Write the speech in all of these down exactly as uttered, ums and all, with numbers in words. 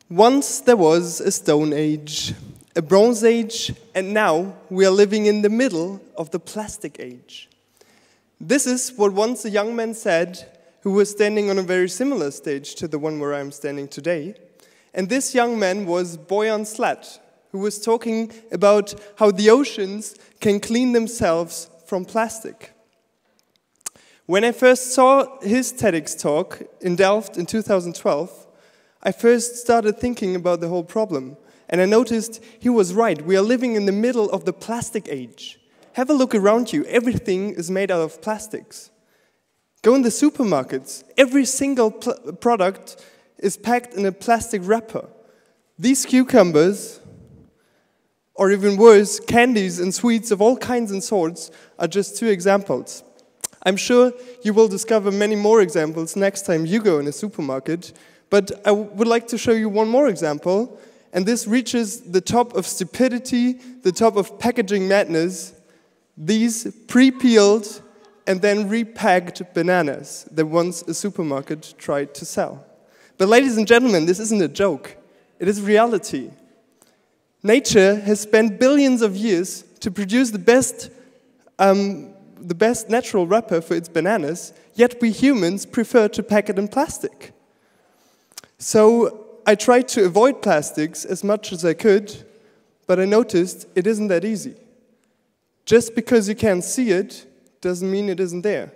Once there was a Stone Age, a Bronze Age, and now we are living in the middle of the Plastic Age. This is what once a young man said who was standing on a very similar stage to the one where I'm standing today. And this young man was Boyan Slat, who was talking about how the oceans can clean themselves from plastic. When I first saw his TEDx talk in Delft in two thousand twelve, I first started thinking about the whole problem, and I noticed he was right. We are living in the middle of the plastic age. Have a look around you. Everything is made out of plastics. Go in the supermarkets. Every single product is packed in a plastic wrapper. These cucumbers, or even worse, candies and sweets of all kinds and sorts, are just two examples. I'm sure you will discover many more examples next time you go in a supermarket, but I would like to show you one more example, and this reaches the top of stupidity, the top of packaging madness, these pre-peeled and then repacked bananas that once a supermarket tried to sell. But ladies and gentlemen, this isn't a joke, it is reality. Nature has spent billions of years to produce the best, um, the best natural wrapper for its bananas, yet we humans prefer to pack it in plastic. So I tried to avoid plastics as much as I could, but I noticed it isn't that easy. Just because you can't see it doesn't mean it isn't there.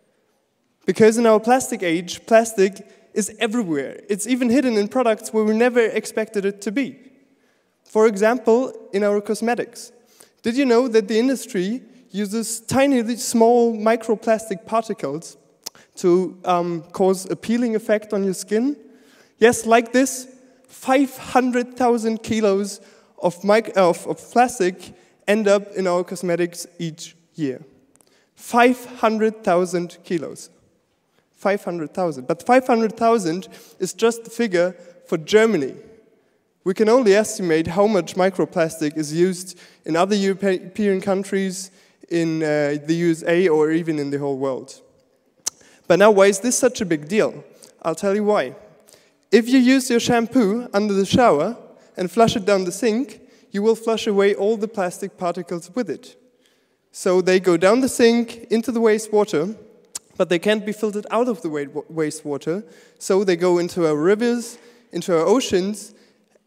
Because in our plastic age, plastic is everywhere. It's even hidden in products where we never expected it to be. For example, in our cosmetics. Did you know that the industry uses tiny, small microplastic particles to um, cause a peeling effect on your skin? Yes, like this, five hundred thousand kilos of, of, of plastic end up in our cosmetics each year. five hundred thousand kilos. five hundred thousand. But five hundred thousand is just the figure for Germany. We can only estimate how much microplastic is used in other European countries, in uh, the U S A, or even in the whole world. But now, why is this such a big deal? I'll tell you why. If you use your shampoo under the shower and flush it down the sink, you will flush away all the plastic particles with it. So they go down the sink into the wastewater, but they can't be filtered out of the wastewater, so they go into our rivers, into our oceans,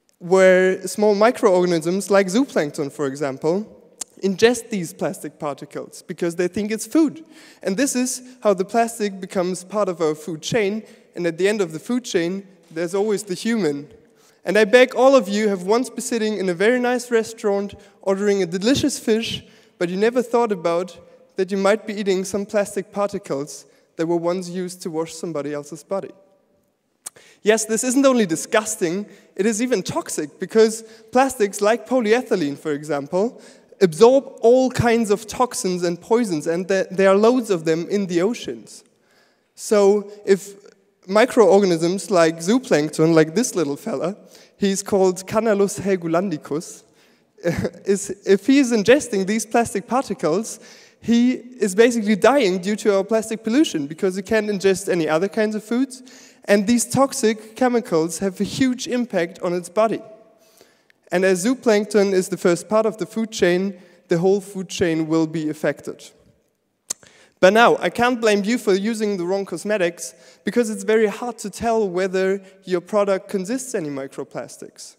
where small microorganisms, like zooplankton, for example, ingest these plastic particles because they think it's food. And this is how the plastic becomes part of our food chain, and at the end of the food chain, there's always the human. And I bet all of you have once been sitting in a very nice restaurant ordering a delicious fish, but you never thought about that you might be eating some plastic particles that were once used to wash somebody else's body. Yes, this isn't only disgusting, it is even toxic, because plastics like polyethylene, for example, absorb all kinds of toxins and poisons, and there are loads of them in the oceans. So if microorganisms like zooplankton, like this little fella, he's called Canalus helgolandicus, is, if he is ingesting these plastic particles, he is basically dying due to our plastic pollution because he can't ingest any other kinds of foods, and these toxic chemicals have a huge impact on its body. And as zooplankton is the first part of the food chain, the whole food chain will be affected. But now, I can't blame you for using the wrong cosmetics, because it's very hard to tell whether your product consists any microplastics.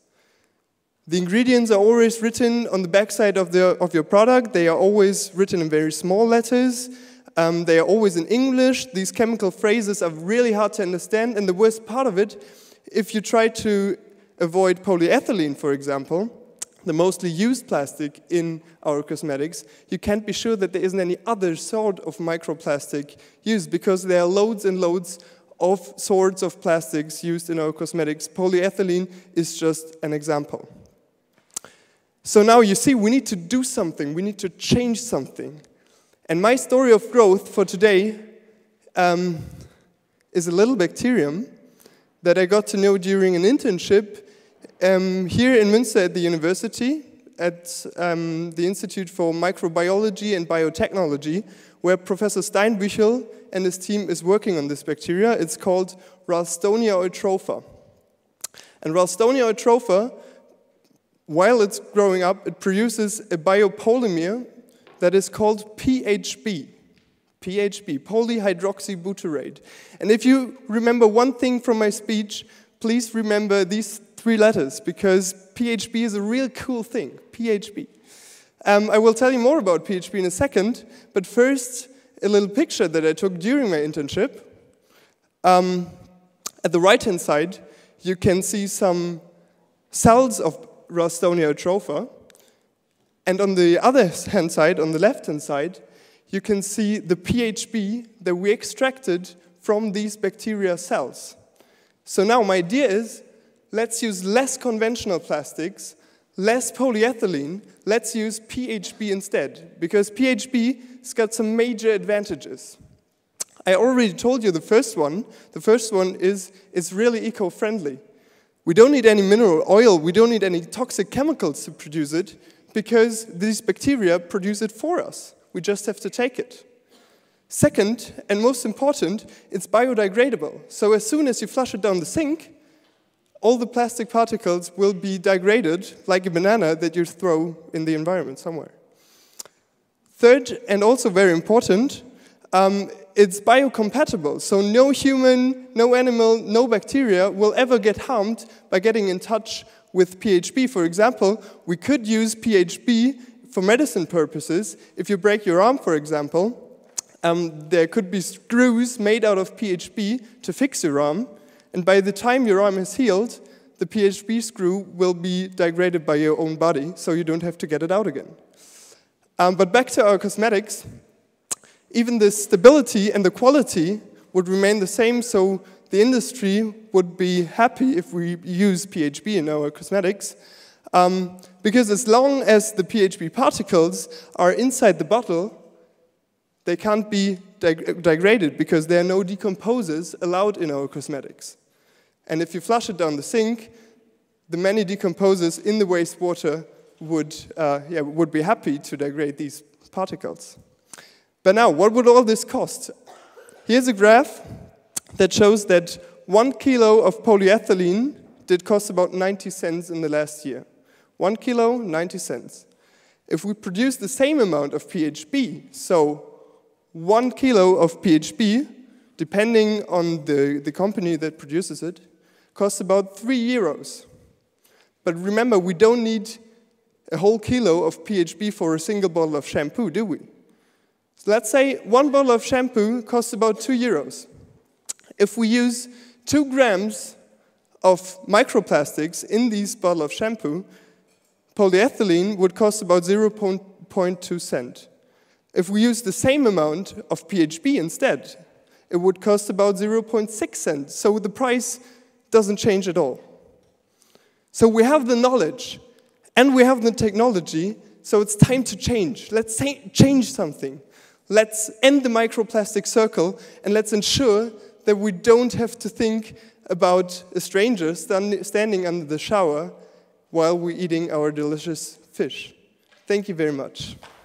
The ingredients are always written on the backside of, the, of your product. They are always written in very small letters. Um, they are always in English. These chemical phrases are really hard to understand. And the worst part of it, if you try to avoid polyethylene, for example, the mostly used plastic in our cosmetics, you can't be sure that there isn't any other sort of microplastic used, because there are loads and loads of sorts of plastics used in our cosmetics. Polyethylene is just an example. So now you see, we need to do something, we need to change something. And my story of growth for today um, is a little bacterium that I got to know during an internship um, here in Münster at the university, at um, the Institute for Microbiology and Biotechnology, where Professor Steinbüchel and his team is working on this bacteria. It's called Ralstonia eutropha. And Ralstonia atropha, while it's growing up, it produces a biopolymer that is called P H B. P H B, polyhydroxybutyrate. And if you remember one thing from my speech, please remember these three letters, because P H B is a real cool thing, P H B. Um, I will tell you more about P H B in a second, but first, a little picture that I took during my internship. Um, at the right-hand side, you can see some cells of Ralstonia atropha, and on the other hand side, on the left-hand side, you can see the P H B that we extracted from these bacteria cells. So now my idea is, let's use less conventional plastics, less polyethylene, let's use P H B instead, because P H B has got some major advantages. I already told you the first one. The first one is it's really eco-friendly. We don't need any mineral oil, we don't need any toxic chemicals to produce it, because these bacteria produce it for us. We just have to take it. Second, and most important, it's biodegradable. So as soon as you flush it down the sink, all the plastic particles will be degraded like a banana that you throw in the environment somewhere. Third, and also very important, um, it's biocompatible. So no human, no animal, no bacteria will ever get harmed by getting in touch with P H B. For example, we could use P H B for medicine purposes. If you break your arm, for example, um, there could be screws made out of P H B to fix your arm, and by the time your arm is healed, the P H B screw will be degraded by your own body, so you don't have to get it out again. Um, but back to our cosmetics, even the stability and the quality would remain the same, so the industry would be happy if we use P H B in our cosmetics. Um, because as long as the P H B particles are inside the bottle, they can't be deg degraded because there are no decomposers allowed in our cosmetics. And if you flush it down the sink, the many decomposers in the wastewater would, uh, yeah, would be happy to degrade these particles. But now, what would all this cost? Here's a graph that shows that one kilo of polyethylene did cost about ninety cents in the last year. One kilo, ninety cents. If we produce the same amount of P H B, so one kilo of P H B, depending on the, the company that produces it, costs about three euros. But remember, we don't need a whole kilo of P H B for a single bottle of shampoo, do we? So let's say one bottle of shampoo costs about two euros. If we use two grams of microplastics in this bottle of shampoo, polyethylene would cost about zero point two cents. If we use the same amount of P H B instead, it would cost about zero point six cents. So the price doesn't change at all. So we have the knowledge and we have the technology, so it's time to change. Let's change something. Let's end the microplastic circle and let's ensure that we don't have to think about a stranger stand, standing under the shower while we're eating our delicious fish. Thank you very much.